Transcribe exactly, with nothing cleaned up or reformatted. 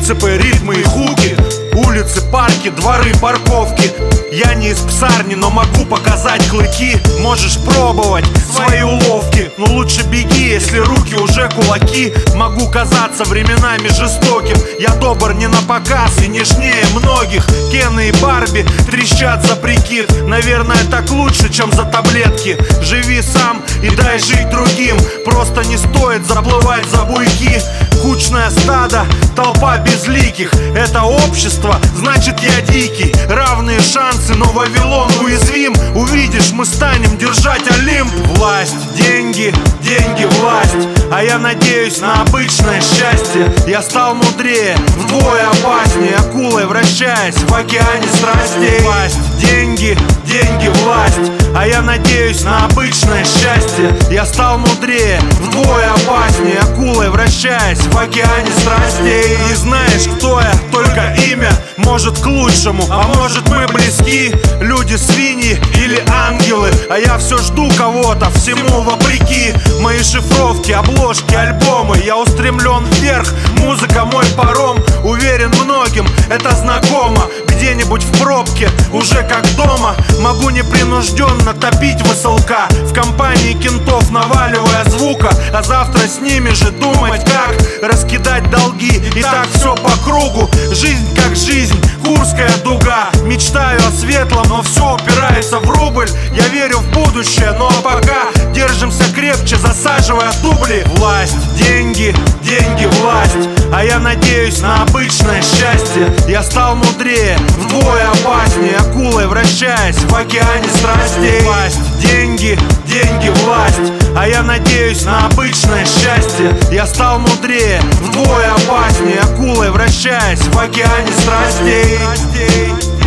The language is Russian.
принципы, ритмы и хуки. Улицы, парки, дворы, парковки. Я не из псарни, но могу показать клыки. Можешь пробовать свои уловки, но лучше беги, если руки уже кулаки. Могу казаться временами жестоким. Я добр не на показ и нежнее многих. Кены и Барби трещат за прикид. Наверное, так лучше, чем за таблетки. Живи сам и дай жить другим. Просто не стоит заплывать за буйки. Кучное стадо, толпа безликих. Это общество, значит я дикий. Равные шансы, но Вавилон уязвим. Увидишь, мы станем держать Олимп. Власть, деньги, деньги, власть. А я надеюсь на обычное счастье. Я стал мудрее, вдвое опаснее. Акулой вращаясь в океане страстей. Власть, деньги, деньги, власть. А я надеюсь на обычное счастье. Я стал мудрее, вдвое опаснее. Акулой вращаясь в океане страстей. И знаешь, кто я? Только имя. Может к лучшему, а может мы близки. Люди свиньи или ангелы. А я все жду кого-то, всему вопреки. Мои шифровки, обложки, альбомы. Я устремлен вверх, музыка мой паром. Уверен, многим это знакомо. Где-нибудь в пробке, уже как дома. Могу непринужденно топить высылка в компании кентов, наваливая звука. А завтра с ними же думать, как раскидать долги. И так все по кругу. Жизнь как жизнь, Курская дуга. Мечтаю о светлом, но все упирается в рубль. Я верю в будущее, но пока держимся крепче, засаживая дубли. Власть, деньги, деньги, власть. А я надеюсь на обычное счастье. Я стал мудрее, вдвое опаснее. Акулой вращаясь в океане страстей. Власть, деньги, деньги, власть. А я надеюсь на обычное счастье. Я стал мудрее, вдвое опаснее. Акулой вращаясь в океане страстей.